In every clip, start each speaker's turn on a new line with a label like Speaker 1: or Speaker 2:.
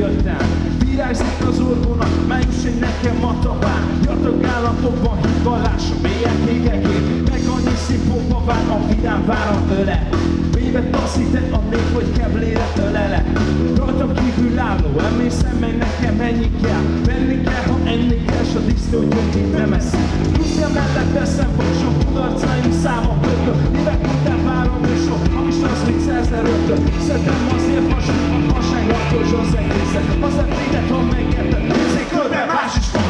Speaker 1: jöttem. Virágzik az orgónak, május egy nekem a tapán. Jatag állapotban hívallás a mélyen égekét. Meg annyi szép pompa vár a vidám várat öle. Mélybe taszített a nép, hogy kebléret ölele. Rajtam kívül álló, emészem meg nekem ennyi kell. Venni kell, ha enni kell, s a disznó gyöngyét nem eszik. Ruszja mellett veszem, hogy sok kudarcaim száma pötök. Évek után várom és sok, hamis az, mint szerzerötök. Szedem azért hasonló, a haság attól az egészet. Az ebédet, ha megérted, nézzék körbe, más is van.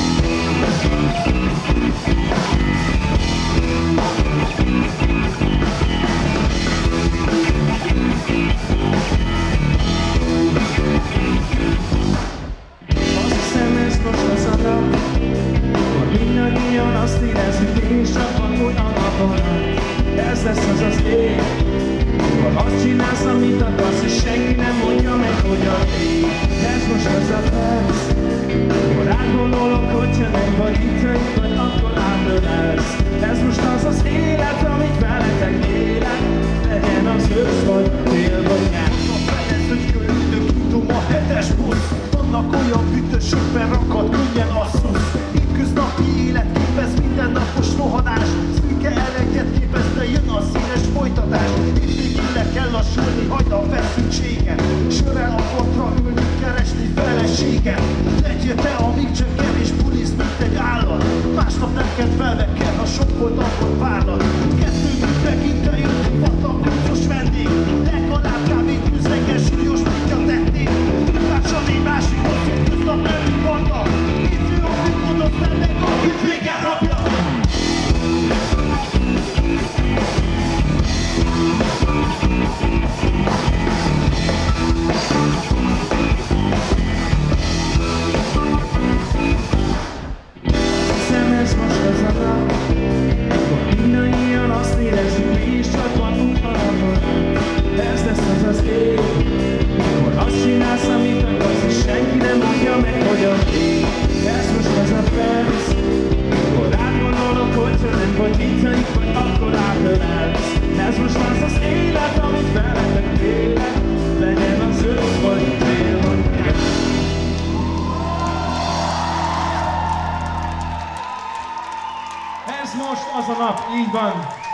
Speaker 1: Azt hiszem ez most az a nap, hogy mindannyian azt érezzük, és csak van olyan napon. Ez lesz az az ég, ha azt csinálsz, amit akarsz, és senki nem mondja meg, hogyan ég. Ez most az a perc, akkor átgondolok, hogyha nem vagy itt, vagy akkor átölelsz. Ez most az az élet, amit veletek élek, legyen az ősz vagy tél vagy nyár.
Speaker 2: A felez, hogy körülök, tudom a 7-es busz. Vannak olyan bütösökben rakad, könnyen asszusz. Hétköznapi élet képez mindennapos rohanás. Szűke eleget képez, de jön a színes folytatás. Évvégére kell lassulni, hagyd a feszültséget. Sörrel a pontra ülni, keresni feleséget. Legyél te, amíg csak kevés bulisz, mint egy állat. Másnap nem kedvelve kell, ha sok volt, akkor várlak. Kettőnk megint eljött, vattam búzos vendég. Legalább kávét üzleges, súlyos pitya tették. Társa négy másik hosszú köznap nevű banda. Készül a fűkodott ennek, akit végen rabja.
Speaker 1: Hiszem ez most az a nap, akkor mindannyian azt érezzük, mi is csak vanunk valamon. Ez lesz az az ég, akkor azt csinálsz, amit akarsz, és senki nem mondja meg, hogyan ég. Ez most az a perc, akkor átgondolok, hogyha nem vagy itt, vagy akkor átölelsz. Ez most az az élet, amit veletek élek, legyen az ősz vagy tél vagy nyár. Ez most az a nap, így van.